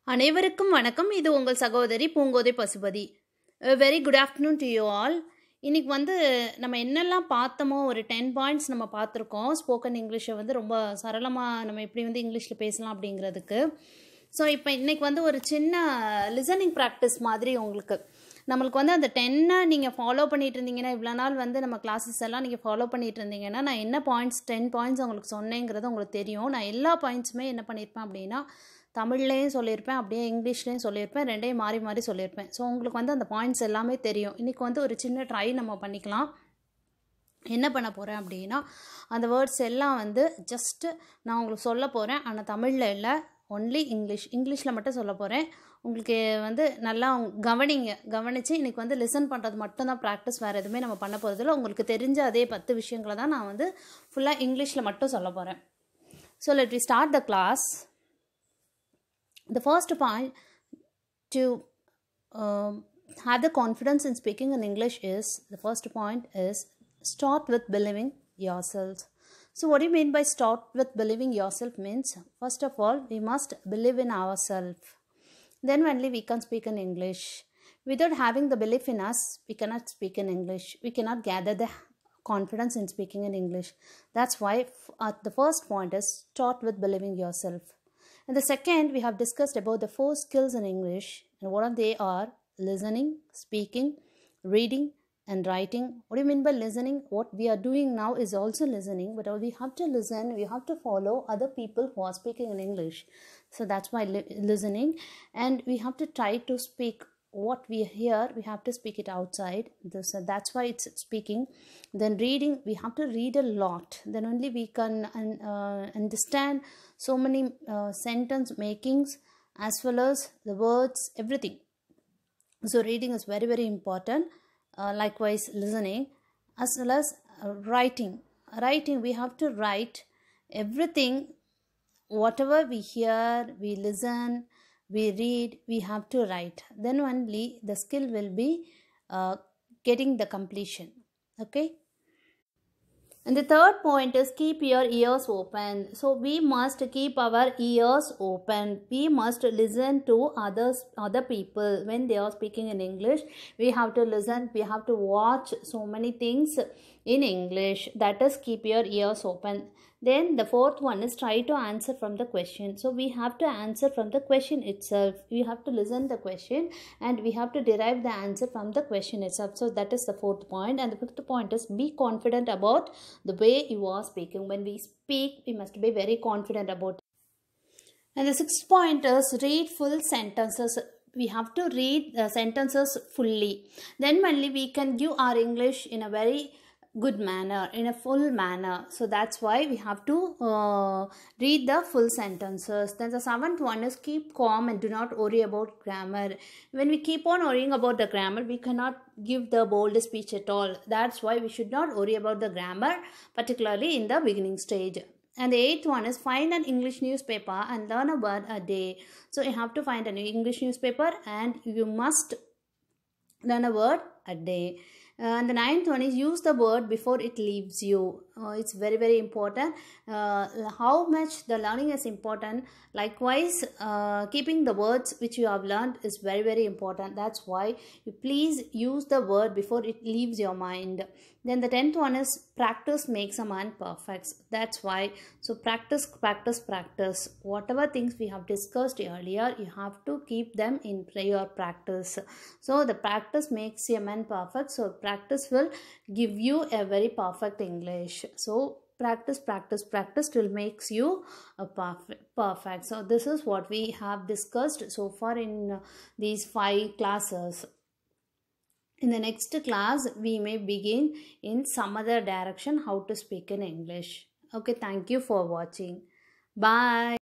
அனைவருக்கும் வணக்கம். இது உங்கள் சகோதரி Poongothai Pasupathi. Very good afternoon to you all. இன்றைக்கி நம்ம என்னெல்லாம் பார்த்தோமோ ஒரு 10 பாயிண்ட்ஸ் நம்ம பார்த்துருக்கோம். ஸ்போக்கன் இங்கிலீஷை ரொம்ப சரளமாக நம்ம எப்படி இங்கிலீஷில் பேசலாம் அப்படிங்கிறதுக்கு. ஸோ இப்போ இன்றைக்கி ஒரு சின்ன லிசனிங் ப்ராக்டிஸ் மாதிரி நம்மளுக்கு அந்த 10 நீங்கள் ஃபாலோ பண்ணிட்டு இருந்தீங்கன்னா, இவ்வளோ நாள் நம்ம கிளாஸஸ் எல்லாம் நீங்கள் ஃபாலோ பண்ணிட்டு இருந்தீங்கன்னா, நான் என்ன பாயிண்ட்ஸ் 10 பாயிண்ட்ஸ் உங்களுக்கு சொன்னேங்கிறது உங்களுக்கு தெரியும். நான் எல்லா பாயிண்ட்ஸுமே என்ன பண்ணியிருப்பேன் அப்படின்னா, தமிழ்லேயும் சொல்லியிருப்பேன், அப்படியே இங்கிலீஷ்லேயும் சொல்லியிருப்பேன், ரெண்டையும் மாறி மாறி சொல்லியிருப்பேன். ஸோ உங்களுக்கு அந்த பாயிண்ட்ஸ் எல்லாமே தெரியும். இன்றைக்கி ஒரு சின்ன ட்ரை நம்ம பண்ணிக்கலாம். என்ன பண்ண போகிறேன் அப்படின்னா, அந்த வேர்ட்ஸ் எல்லாம் ஜஸ்ட்டு நான் உங்களுக்கு சொல்ல போகிறேன். ஆனால் தமிழில் இல்லை, ஒன்லி இங்கிலீஷில் மட்டும் சொல்ல போகிறேன். உங்களுக்கு நல்லா கவனித்து இன்றைக்கி லிசன் பண்ணுறது மட்டும்தான் ப்ராக்டிஸ், வேறு எதுவுமே நம்ம பண்ண போகிறதில்ல. உங்களுக்கு தெரிஞ்ச அதே 10 விஷயங்களை தான் நான் ஃபுல்லாக இங்கிலீஷில் மட்டும் சொல்ல போகிறேன். So let we start the class. The first point to have the confidence in speaking in English is, the first point is, start with believing yourself. So what do you mean by start with believing yourself means, first of all, we must believe in ourselves. Then only we can speak in English. Without having the belief in us, we cannot speak in English. We cannot gather the confidence in speaking in English. That's why the first point is start with believing yourself. And the second, we have discussed about the 4 skills in English, and what they are: listening, speaking, reading, and writing. What do you mean by listening? What we are doing now is also listening, but we have to listen, we have to follow other people who are speaking in English. So that's why listening, and we have to try to speak what we hear, we have to speak it outside. So that's why it's speaking. Then reading, we have to read a lot, then only we can understand so many sentence makings as well as the words, everything. So reading is very very important. Likewise listening, as well as writing. We have to write everything, whatever we hear, we listen, we read, we have to write. Then only the skill will be getting the completion. Okay. And the third point is keep your ears open. So we must keep our ears open. We must listen to other people when they are speaking in English. We have to listen, we have to watch so many things in English. That is keep your ears open. Then the fourth one is try to answer from the question. So we have to answer from the question itself. We have to listen the question and we have to derive the answer from the question itself. So that is the fourth point. And the fifth point is be confident about the way you are speaking. When we speak, we must be very confident about it. And the sixth point is read full sentences. We have to read the sentences fully. Then only we can give our English in a very good manner, in a full manner. So that's why we have to read the full sentences. Then the seventh one is keep calm and do not worry about grammar. When we keep on worrying about the grammar, we cannot give the bold speech at all. That's why we should not worry about the grammar, particularly in the beginning stage. And the eighth one is find an English newspaper and learn a word a day. So you have to find an English newspaper and you must learn a word a day. And the ninth one is use the word before it leaves you. It's very very important. How much the learning is important, likewise keeping the words which you have learned is very very important. That's why you please use the word before it leaves your mind. Then the 10th one is practice makes a man perfect. That's why, so practice. Whatever things we have discussed earlier, you have to keep them in your practice. So the practice makes a man perfect. So practice will give you a very perfect English. So practice will makes you a perfect. So this is what we have discussed so far in these 5 classes. In the next class, we may begin in some other direction how to speak in English. Okay, thank you for watching. Bye.